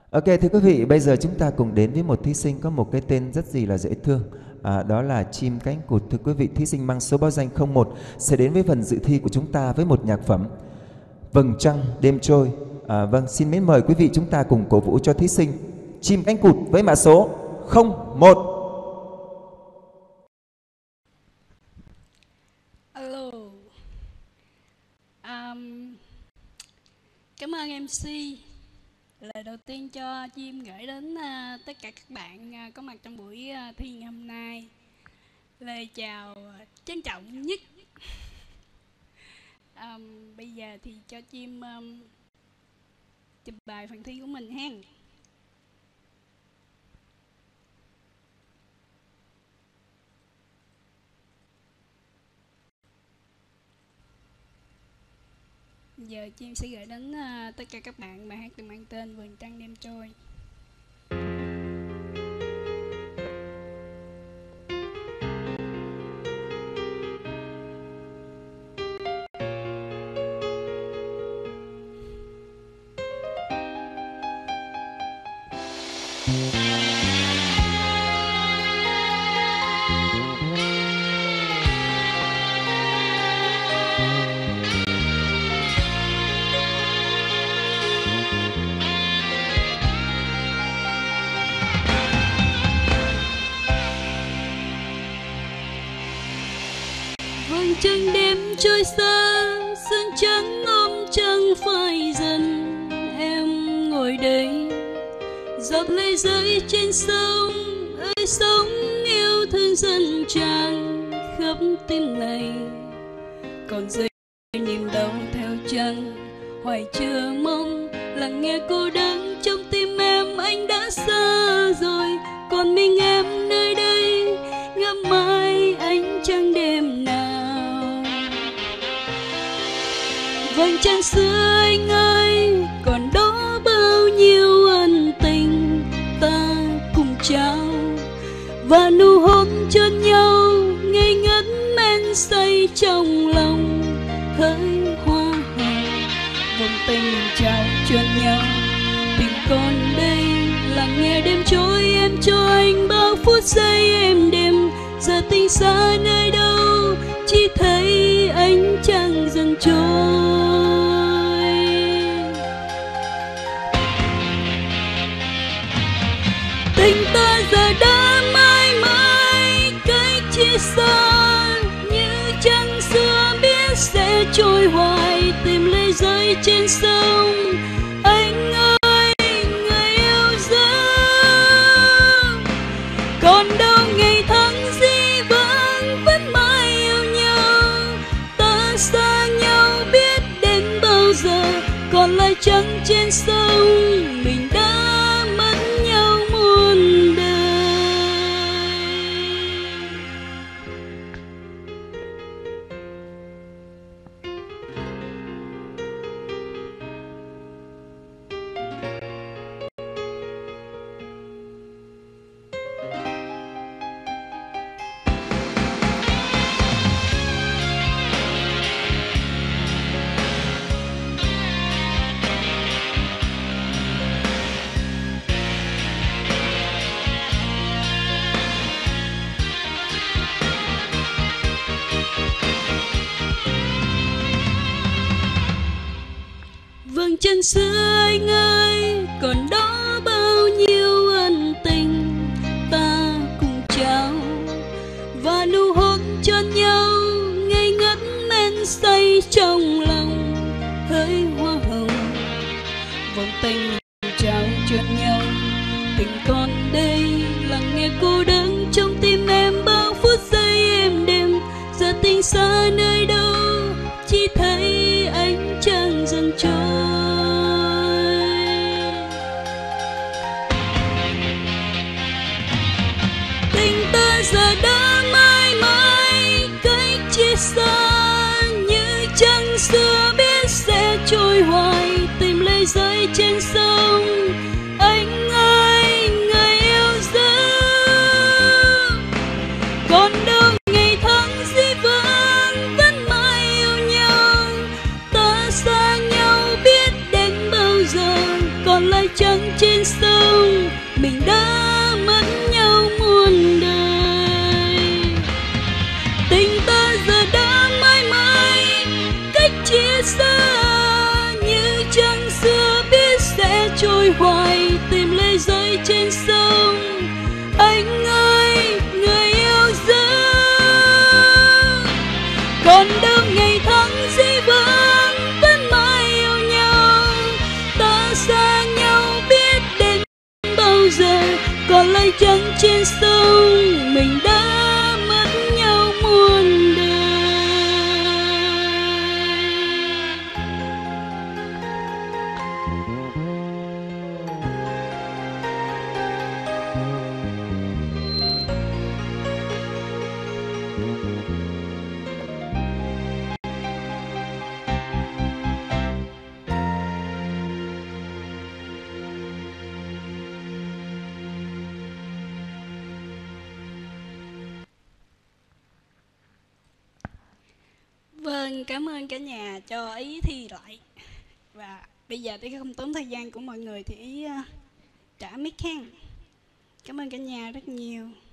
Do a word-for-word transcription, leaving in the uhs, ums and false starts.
Ok, thưa quý vị, bây giờ chúng ta cùng đến với một thí sinh có một cái tên rất gì là dễ thương. À, đó là chim cánh cụt. Thưa quý vị, thí sinh mang số báo danh không một sẽ đến với phần dự thi của chúng ta với một nhạc phẩm Vầng trăng đêm trôi. À, vâng, xin mến mời quý vị chúng ta cùng cổ vũ cho thí sinh chim cánh cụt với mã số không một. Alo. Um, cảm ơn em xê. Lời đầu tiên cho Chim gửi đến uh, tất cả các bạn uh, có mặt trong buổi uh, thi ngày hôm nay. Lời chào uh, trân trọng nhất. um, Bây giờ thì cho Chim um, trình bày phần thi của mình hen. Giờ Chim sẽ gửi đến uh, tất cả các bạn bài hát được mang tên Vầng trăng đêm trôi. Vầng trăng đêm trôi xa, sương trắng ôm trăng phai dần. Em ngồi đây, giọt lệ rơi trên sông. Ơi sóng yêu thương dân tràn khắp tim này. Còn rơi niềm đau theo trăng, hoài chờ mong lắng nghe cô đơn trong tim em. Anh đã xa rồi, còn mình em nơi đây ngắm mãi ánh trăng đêm nào. Vầng trăng xưa anh ơi, còn đó bao nhiêu ân tình ta cùng trao, và nụ hôn cho nhau ngây ngất men say trong lòng hỡi hoa hồng. Vòng tay mình trao cho nhau, tình còn đây lắng nghe đêm trôi. Em cho anh bao phút giây êm đềm, giờ tình xa nơi đâu chỉ thấy ánh trăng dần trôi. Tình ta giờ đã mãi mãi cách chia xa, như trăng xưa biết sẽ trôi hoài tìm lấy rơi trên sông. Anh ơi người yêu dấu, còn đâu ngày tháng gì vãng vẫn mãi yêu nhau. Ta xa nhau biết đến bao giờ, còn lại trăng trên sông mình đã mất nhau muôn đời. Vầng trăng xưa anh ơi, còn đó bao nhiêu ân tình ta cùng trao, và nụ hôn cho nhau ngây ngất men say trong lòng hỡi hoa hồng. Vòng tay mình trao cho nhau, tình còn đây lắng nghe cô đơn trong tim em. Bao phút giây êm đềm, giờ tình xa nơi đâu chỉ thấy ánh trăng dần trôi. Tình ta giờ đã mãi mãi cách chia xa, như trăng xưa biết sẽ trôi hoài tìm lấy rơi trên sông. Anh ơi người yêu dấu, còn đâu ngày tháng gì vãng. ơn, cảm ơn cả nhà cho ý thi lại. Và bây giờ để không tốn thời gian của mọi người thì ý uh, trả mic hen. Cảm ơn cả nhà rất nhiều.